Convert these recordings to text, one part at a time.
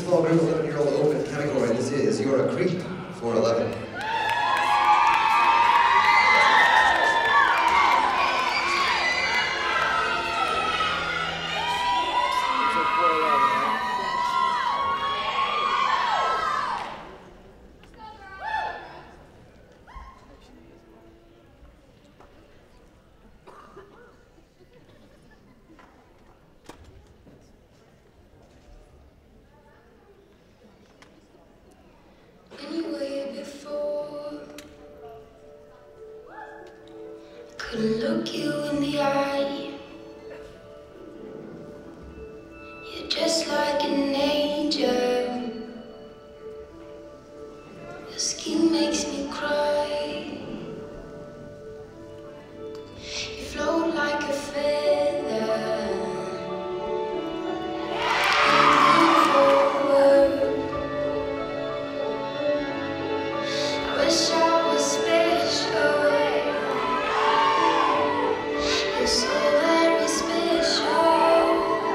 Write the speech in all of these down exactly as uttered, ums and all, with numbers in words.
small group eleven-year-old open category. This is You're a Creep for eleven. Couldn't look you in the eye. You're just like an angel. Your skin makes me cry. You float like a feather. I wish I was special. You're so very special,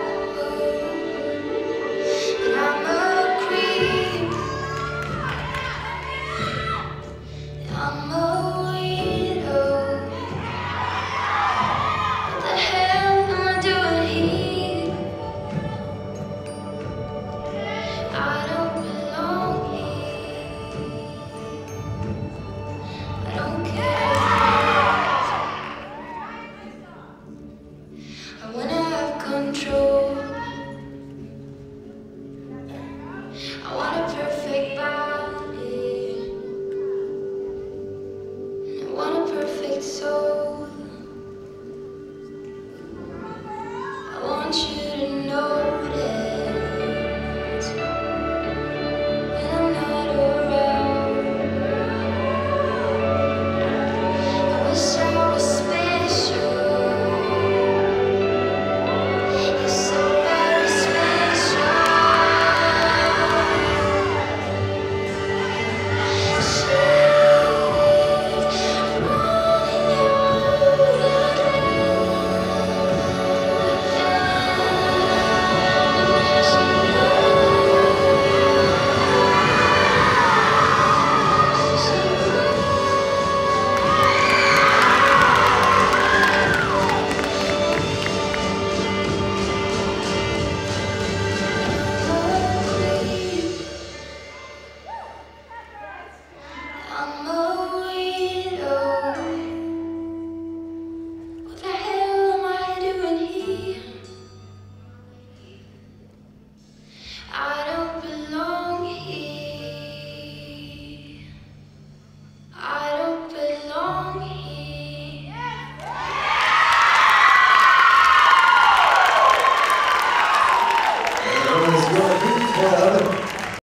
but I'm a creep. I'm a weirdo. What the hell am I doing here? I don't belong here. I don't care. I wanna have control. I wanna